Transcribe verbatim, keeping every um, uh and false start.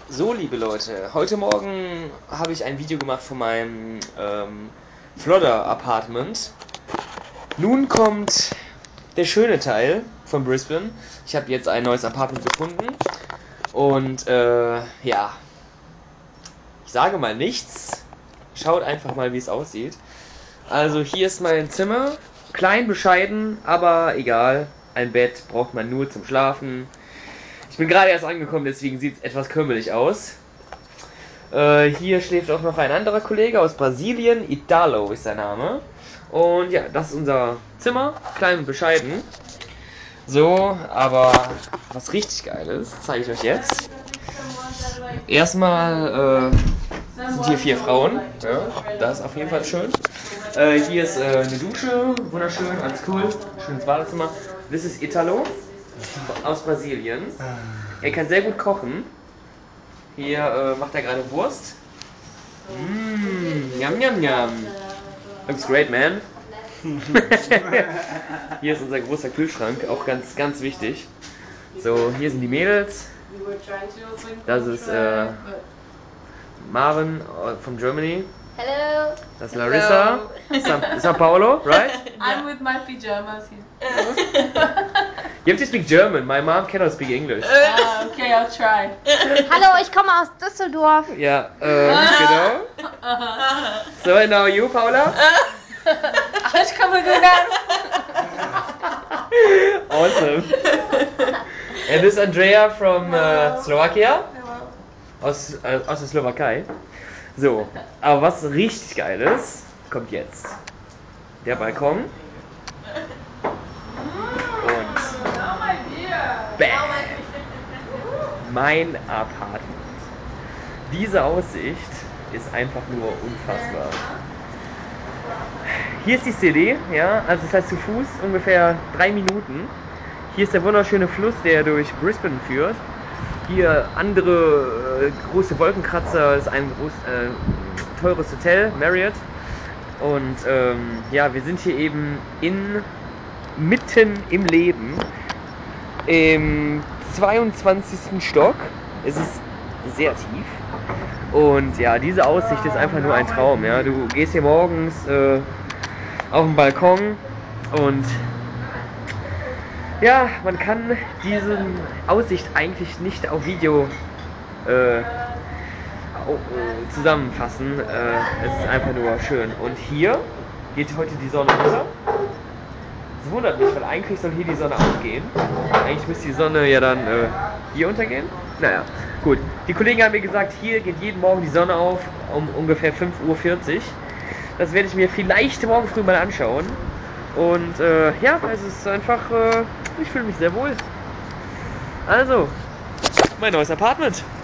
So, liebe Leute, heute Morgen habe ich ein Video gemacht von meinem ähm, Flodder Apartment. Nun kommt der schöne Teil von Brisbane. Ich habe jetzt ein neues Apartment gefunden und äh, ja, ich sage mal nichts. Schaut einfach mal, wie es aussieht. Also hier ist mein Zimmer, klein, bescheiden, aber egal. Ein Bett braucht man nur zum Schlafen. Ich bin gerade erst angekommen, deswegen sieht es etwas krümelig aus. Äh, hier schläft auch noch ein anderer Kollege aus Brasilien, Italo ist sein Name. Und ja, das ist unser Zimmer, klein und bescheiden. So, aber was richtig geil ist, zeige ich euch jetzt. Erstmal äh, sind hier vier Frauen, ja, das ist auf jeden Fall schön. Äh, hier ist äh, eine Dusche, wunderschön, alles cool, schönes Badezimmer. Das ist Italo aus Brasilien. Er kann sehr gut kochen. Hier äh, macht er gerade Wurst. Mmm, yum yum yum. Looks great, man. Hier ist unser großer Kühlschrank, auch ganz, ganz wichtig. So, hier sind die Mädels. Das ist äh, Marvin from Germany. Hello. Das ist Larissa. Sao, Sao Paulo, right? I'm with my pajamas here. You have to speak German. My mom cannot speak English. Ah, okay, I'll try. Hallo, ich komme aus Düsseldorf. Ja, äh, genau. So, and now you, Paula? Ich komme sogar. Awesome. And this is Andrea from uh, Slovakia. Aus, äh, aus der Slowakei. So, aber was richtig geil ist, kommt jetzt. Der Balkon. Und bam, mein Apartment. Diese Aussicht ist einfach nur unfassbar. Hier ist die City, ja, also das heißt zu Fuß ungefähr drei Minuten. Hier ist der wunderschöne Fluss, der durch Brisbane führt. Hier andere äh, große Wolkenkratzer, ist ein groß, äh, teures Hotel, Marriott. Und ähm, ja, wir sind hier eben in mitten im Leben, im zweiundzwanzigsten Stock. Es ist sehr tief. Und ja, diese Aussicht ist einfach nur ein Traum. Ja, du gehst hier morgens äh, auf den Balkon und ja, man kann diese Aussicht eigentlich nicht auf Video äh, zusammenfassen. Äh, es ist einfach nur schön. Und hier geht heute die Sonne unter. Das wundert mich, weil eigentlich soll hier die Sonne aufgehen. Eigentlich müsste die Sonne ja dann äh, hier untergehen. Naja, gut. Die Kollegen haben mir gesagt, hier geht jeden Morgen die Sonne auf um ungefähr fünf Uhr vierzig. Das werde ich mir vielleicht morgen früh mal anschauen. Und äh, ja, es ist einfach, äh, ich fühle mich sehr wohl. Also, mein neues Apartment.